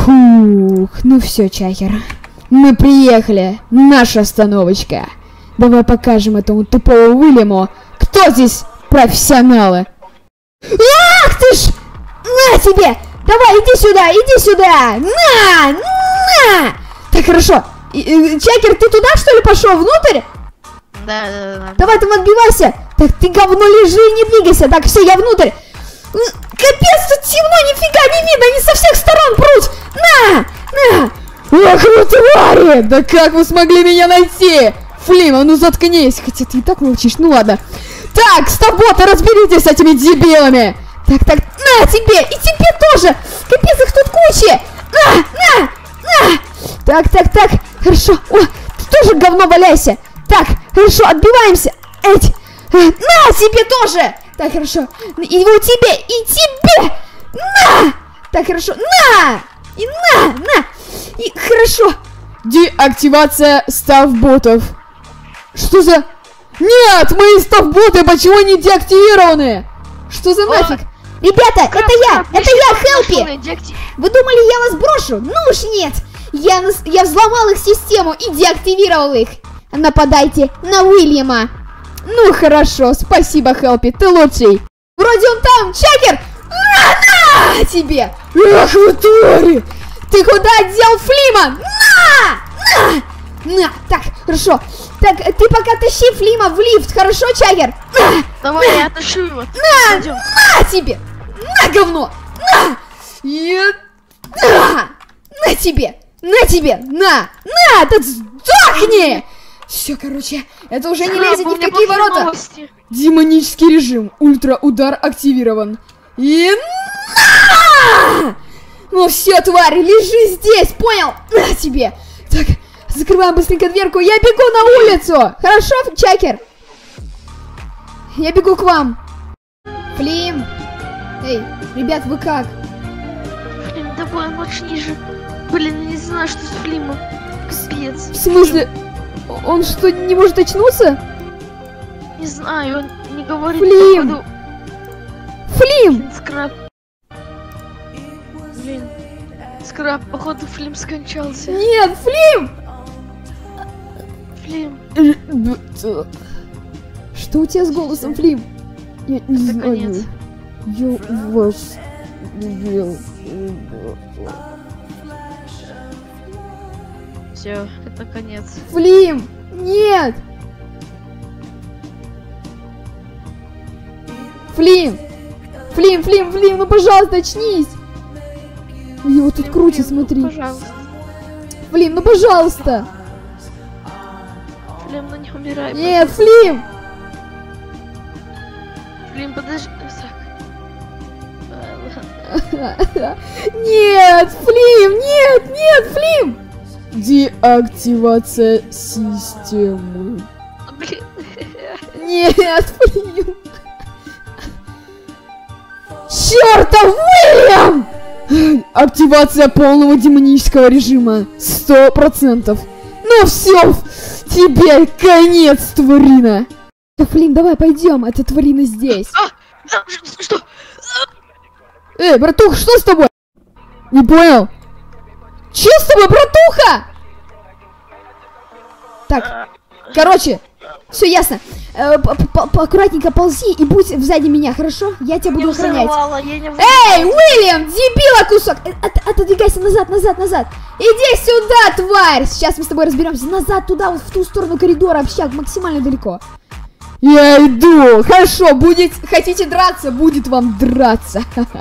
Фух, ну все, Чакер. Мы приехали. Наша остановочка. Давай покажем этому тупому Уильяму, кто здесь профессионалы. Ах ты ж! На тебе! Давай, иди сюда, иди сюда! На! Так, хорошо. Чакер, ты туда, что ли, пошел? Внутрь? Да. Давай, там отбивайся. Так, ты говно лежи и не двигайся. Так, все, я внутрь. Капец, тут темно, нифига не видно, они со всех сторон прут. На! Ах вы твари! Да как вы смогли меня найти? Флим, а ну заткнись. Хотя ты и так молчишь, ну ладно. Так, стоп-боты, разберитесь с этими дебилами. Так, на тебе, и тебе тоже. Капец, их тут куча. На! Так, хорошо. О, ты тоже говно валяйся. Так, хорошо, отбиваемся. На, тебе тоже. Так, хорошо. И вот тебе, и тебе. На! Так, хорошо. На! И на! И хорошо. Деактивация став-ботов. Что за... Нет, мои став-боты почему не деактивированы? Что за нафиг? Ребята, это я, Хелпи. Вы думали, я вас брошу? Ну уж нет. Я взломал их систему и деактивировал их. Нападайте на Уильяма. Ну хорошо, спасибо, Хелпи, ты лучший. Вроде он там, Чакер. На тебе. Ах вы твари. Ты куда дел Флима? На! Так, хорошо. Так, ты пока тащи Флима в лифт, хорошо, Чакер? Давай, я тащу его. На тебе! На, говно! На! На тебе! На! Ты сдохни! Все, короче, это уже не лезет ни в какие ворота. Новости. Демонический режим. Ультра-удар активирован. И на! Ну все, тварь, лежи здесь, понял? На тебе! Так, закрываем быстренько дверку. Я бегу на улицу. Хорошо, Чакер? Я бегу к вам. Флим. Эй, ребят, вы как? Флим, давай, ночь ниже. Блин, не знаю, что с Флимом. Капец. В смысле? Он что, не может очнуться? Не знаю, он не говорит. Флим! Походу... Флим! Скраб. Блин. Скраб, походу, Флим скончался. Нет, Флим! Флим. Что у тебя с голосом, Флим? Я не знаю. Конец. Я вас любил. Все, это конец. Флим! Нет! Флим! Флим, ну пожалуйста, очнись! Его тут крутит, смотри. Пожалуйста. Флим, ну пожалуйста! Флим, ну не умирай. Нет, Флим! Флим, подожди. Нет, Флим, нет, Флим! Деактивация системы. Блин. Нет, Флим! Чёртов Уильям! Активация полного демонического режима. 100%. Ну все, тебе конец, тварина. Флим, давай пойдем, эта тварина здесь. Что? Эй, братуха, что с тобой? Не понял. Че с тобой, братуха? Так, короче, все ясно. Аккуратненько ползи и будь сзади меня, хорошо? Я тебя буду охранять. Эй, Уильям, дебила кусок! Отодвигайся назад. Иди сюда, тварь! Сейчас мы с тобой разберемся. Назад, туда, вот в ту сторону коридора, общак, максимально далеко. Я иду. Хорошо, хотите драться? Будет вам драться.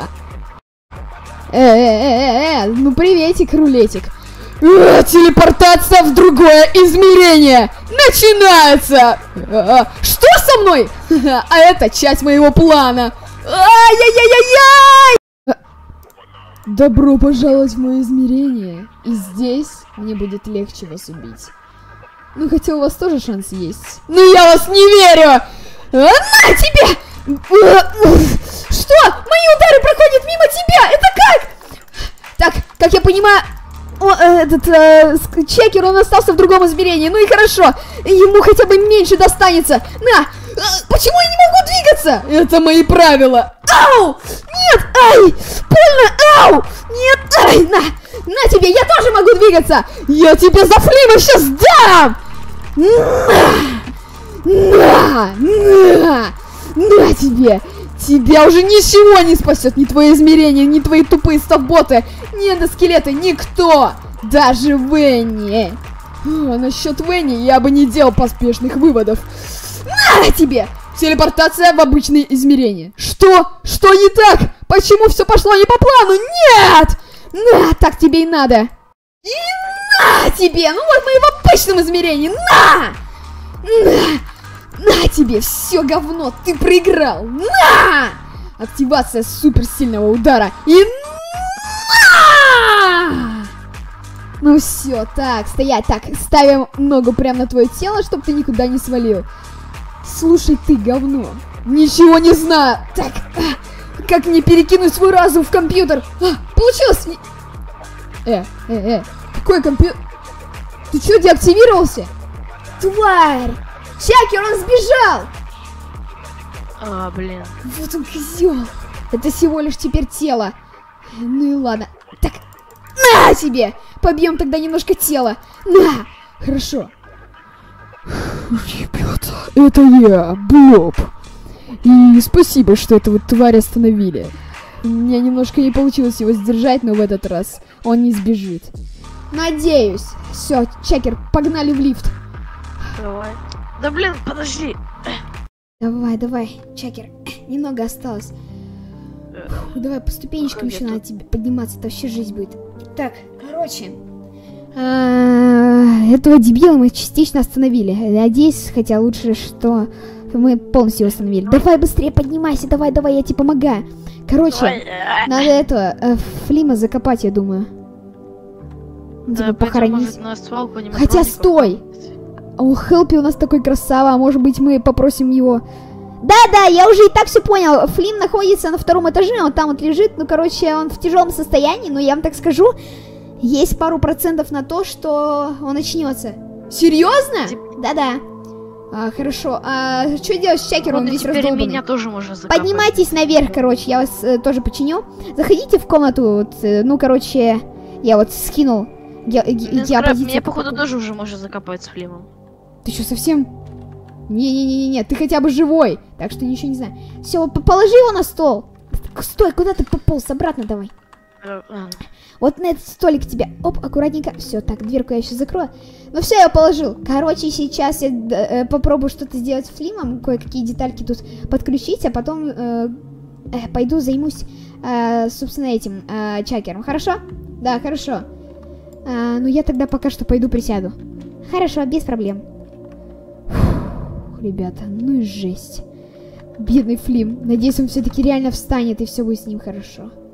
Ну приветик, рулетик. Телепортация в другое измерение начинается. Что со мной? А это часть моего плана. Ай-яй-яй-яй-яй! Добро пожаловать в мое измерение. И здесь мне будет легче вас убить. Ну хотя у вас тоже шанс есть. Но я вас не верю. На тебе! Что? Мои удары проходят мимо тебя! Это как? Так, как я понимаю, Чакер, он остался в другом измерении. Ну и хорошо, ему хотя бы меньше достанется. На! Почему я не могу двигаться? Это мои правила. Ау! Нет! Ай! Больно! Ау! Нет! Ай! На! На тебе, я тоже могу двигаться! Я тебе за Флима сейчас дам! На тебе! Тебя уже ничего не спасет, ни твои измерения, ни твои тупые ставботы, ни эндоскелеты, никто! Даже Венни! А насчет Венни я бы не делал поспешных выводов. На тебе! Телепортация в обычные измерения. Что? Что не так? Почему все пошло не по плану? Нет! На, так тебе и надо. И на тебе! Ну вот мы и в обычном измерении. На! На тебе! Все говно! Ты проиграл! На! Активация суперсильного удара. И на! Ну все, так, стоять. Так, ставим ногу прямо на твое тело, чтобы ты никуда не свалил. Слушай ты, говно. Ничего не знаю. Так, как мне перекинуть свой разум в компьютер? Получилось! Какой компьютер? Ты что, деактивировался? Тварь! Чакер, он сбежал! Блин. Вот он, козел. Это всего лишь теперь тело. Ну и ладно. Так, на тебе! Побьем тогда немножко тела. На! Хорошо. Ребята, это я, Блоб. И спасибо, что эту вот тварь остановили. У меня немножко не получилось его сдержать, но в этот раз он не сбежит. Надеюсь. Все, Чакер, погнали в лифт. Давай. Да блин, подожди. Давай, Чакер. Немного осталось. Фух, давай по ступенечкам еще надо тебе подниматься, это вообще жизнь будет. Так, короче. Этого дебила мы частично остановили. Надеюсь, хотя лучше, что мы полностью его остановили. Давай быстрее поднимайся, давай, я тебе помогаю. Короче, надо этого Флима закопать, я думаю. Да, похоронить. На свалку, хотя стой! У Хелпи у нас такой красава, а может быть мы попросим его... Да, я уже и так все понял. Флим находится на 2-м этаже, он там вот лежит. Ну, короче, он в тяжелом состоянии, но я вам так скажу, есть пару процентов на то, что он очнется. Серьезно? Да. Хорошо. А что делать с Чакером? Он весь раздолбанный. Меня тоже можно закопать. Поднимайтесь наверх, короче, я вас тоже починю. Заходите в комнату, вот, ну, короче, я вот скинул. Меня, походу, тоже уже можно закопать с Флимом. Ты что, совсем... Не, ты хотя бы живой, так что ничего не знаю. Все, положи его на стол. Стой, куда ты пополз? Обратно давай. Вот на этот столик тебе. Оп, аккуратненько. Все, так, дверку я сейчас закрою. Ну все, я положил. Короче, сейчас я попробую что-то сделать с Флимом, кое-какие детальки тут подключить, а потом пойду займусь, собственно, этим Чакером. Хорошо? Да, хорошо. Ну я тогда пока что пойду присяду. Хорошо, без проблем. Ребята, ну и жесть. Бедный Флим. Надеюсь, он все-таки реально встанет и все будет с ним хорошо.